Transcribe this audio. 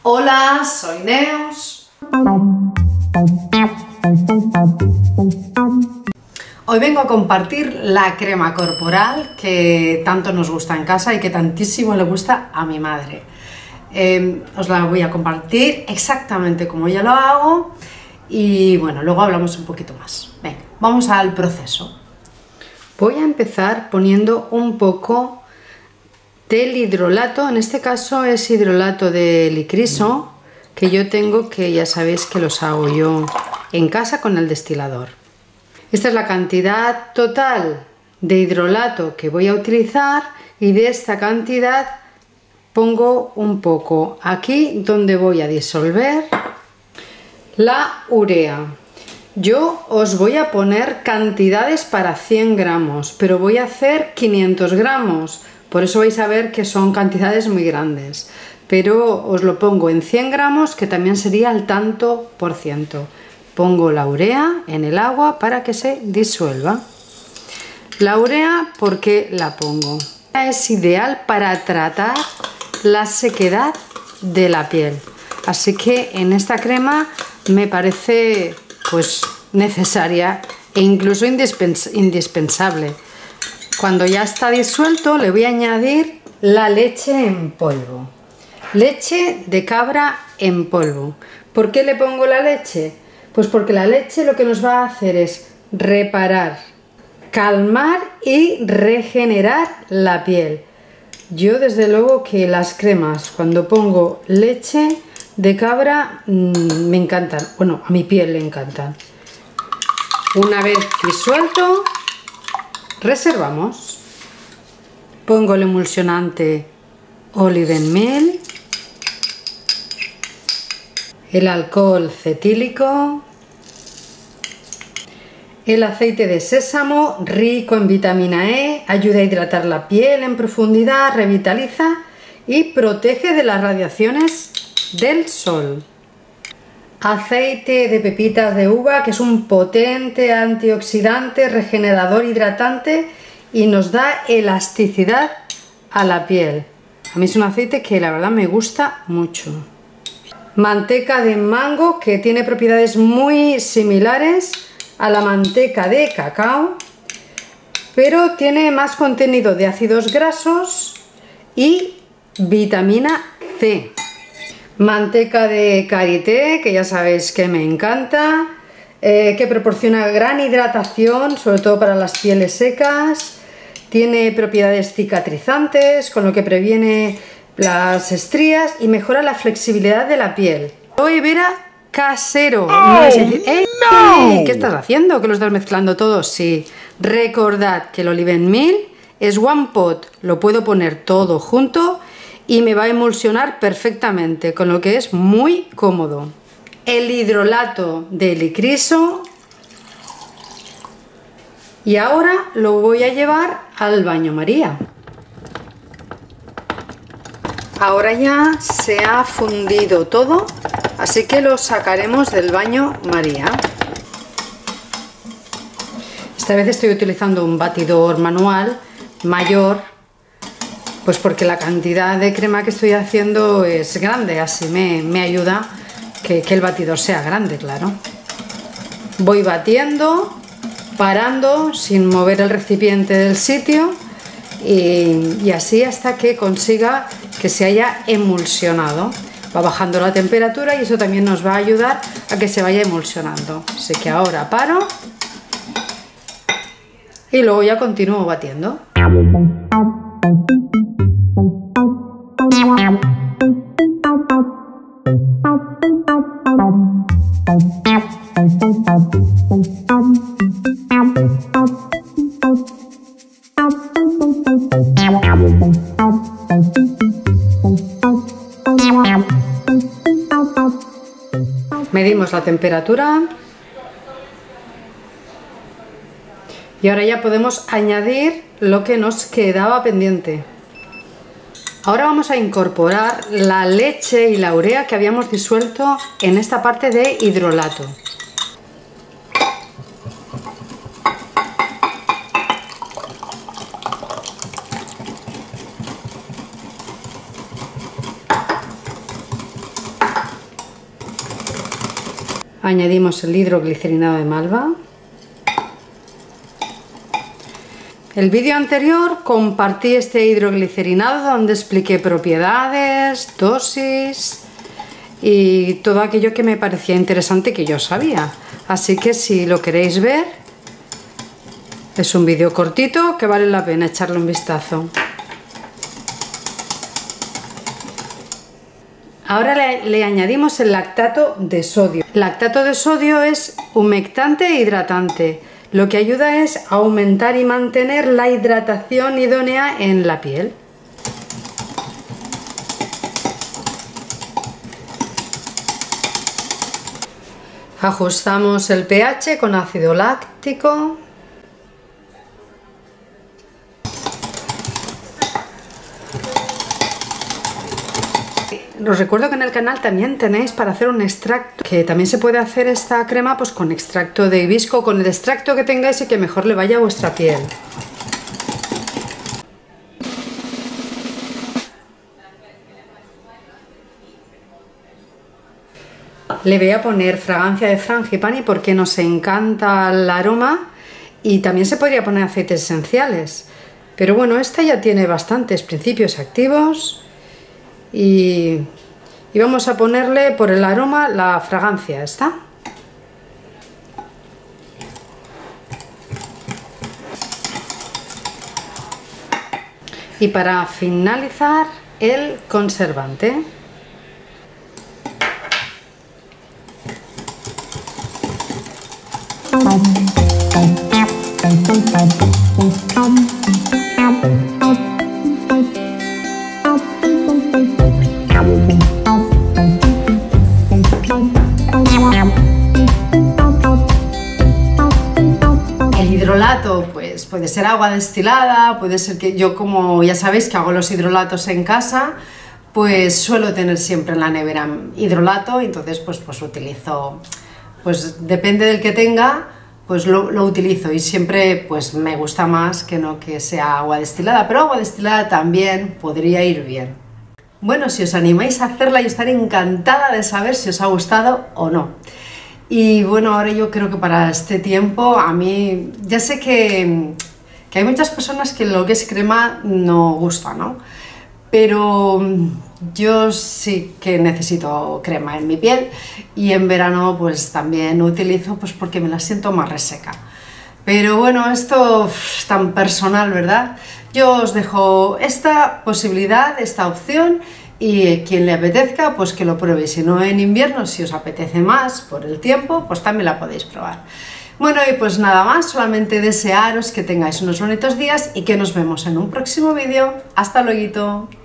Hola, soy Neus. Hoy vengo a compartir la crema corporal que tanto nos gusta en casa y que tantísimo le gusta a mi madre. Os la voy a compartir exactamente como yo lo hago y bueno, luego hablamos un poquito más. Venga, vamos al proceso. Voy a empezar poniendo un poco del hidrolato, en este caso es hidrolato de licriso, que yo tengo, que ya sabéis que los hago yo en casa con el destilador. Esta es la cantidad total de hidrolato que voy a utilizar y de esta cantidad pongo un poco aquí donde voy a disolver la urea. Yo os voy a poner cantidades para 100 gramos, pero voy a hacer 500 gramos. Por eso vais a ver que son cantidades muy grandes, pero os lo pongo en 100 gramos, que también sería el tanto por ciento. Pongo la urea en el agua para que se disuelva. La urea, ¿por qué la pongo? Es ideal para tratar la sequedad de la piel, así que en esta crema me parece pues necesaria e incluso indispensable. Cuando ya está disuelto le voy a añadir la leche en polvo. Leche de cabra en polvo. ¿Por qué le pongo la leche? Pues porque la leche lo que nos va a hacer es reparar, calmar y regenerar la piel. Yo desde luego que las cremas, cuando pongo leche de cabra, me encantan. Bueno, a mi piel le encantan. Una vez disuelto, reservamos. Pongo el emulsionante Olive Meal, el alcohol cetílico, el aceite de sésamo rico en vitamina E, ayuda a hidratar la piel en profundidad, revitaliza y protege de las radiaciones del sol. Aceite de pepitas de uva, que es un potente antioxidante, regenerador, hidratante y nos da elasticidad a la piel. A mí es un aceite que la verdad me gusta mucho. Manteca de mango, que tiene propiedades muy similares a la manteca de cacao, pero tiene más contenido de ácidos grasos y vitamina C. Manteca de karité, que ya sabéis que me encanta, que proporciona gran hidratación, sobre todo para las pieles secas. Tiene propiedades cicatrizantes, con lo que previene las estrías y mejora la flexibilidad de la piel. Aloe vera casero. No vais a decir, no. ¿Qué estás haciendo? ¿Que lo estás mezclando todo? Sí. Recordad que el Olive Meal es one pot. Lo puedo poner todo junto y me va a emulsionar perfectamente, con lo que es muy cómodo. El hidrolato de licriso. Y ahora lo voy a llevar al baño María. Ahora ya se ha fundido todo, así que lo sacaremos del baño María. Esta vez estoy utilizando un batidor manual mayor, pues porque la cantidad de crema que estoy haciendo es grande, así me ayuda que el batidor sea grande, claro. Voy batiendo, parando sin mover el recipiente del sitio y así hasta que consiga que se haya emulsionado. Va bajando la temperatura y eso también nos va a ayudar a que se vaya emulsionando. Así que ahora paro y luego ya continúo batiendo. Medimos la temperatura y ahora ya podemos añadir lo que nos quedaba pendiente. Ahora vamos a incorporar la leche y la urea que habíamos disuelto en esta parte de hidrolato. Añadimos el hidroglicerinado de malva. El vídeo anterior compartí este hidroglicerinado donde expliqué propiedades, dosis y todo aquello que me parecía interesante que yo sabía. Así que si lo queréis ver, es un vídeo cortito que vale la pena echarle un vistazo. Ahora le añadimos el lactato de sodio. El lactato de sodio es humectante e hidratante. Lo que ayuda es a aumentar y mantener la hidratación idónea en la piel. Ajustamos el pH con ácido láctico. Os recuerdo que en el canal también tenéis para hacer un extracto, que también se puede hacer esta crema pues con extracto de hibisco, con el extracto que tengáis y que mejor le vaya a vuestra piel. Le voy a poner fragancia de frangipani porque nos encanta el aroma, y también se podría poner aceites esenciales, pero bueno, esta ya tiene bastantes principios activos. Y vamos a ponerle por el aroma la fragancia esta. Y para finalizar, el conservante. El hidrolato pues puede ser agua destilada, puede ser que yo, como ya sabéis que hago los hidrolatos en casa, pues suelo tener siempre en la nevera hidrolato, y entonces pues utilizo, pues depende del que tenga, pues lo utilizo, y siempre pues me gusta más que no que sea agua destilada, pero agua destilada también podría ir bien. Bueno, si os animáis a hacerla, yo estaré encantada de saber si os ha gustado o no. Y bueno, ahora yo creo que para este tiempo, a mí, ya sé que hay muchas personas que lo que es crema no gusta, ¿no? Pero yo sí que necesito crema en mi piel, y en verano pues también utilizo, pues porque me la siento más reseca. Pero bueno, esto es tan personal, ¿verdad? Yo os dejo esta posibilidad, esta opción, y quien le apetezca, pues que lo pruebe. Si no, en invierno, si os apetece más por el tiempo, pues también la podéis probar. Bueno, y pues nada más, solamente desearos que tengáis unos bonitos días y que nos vemos en un próximo vídeo. ¡Hasta luego!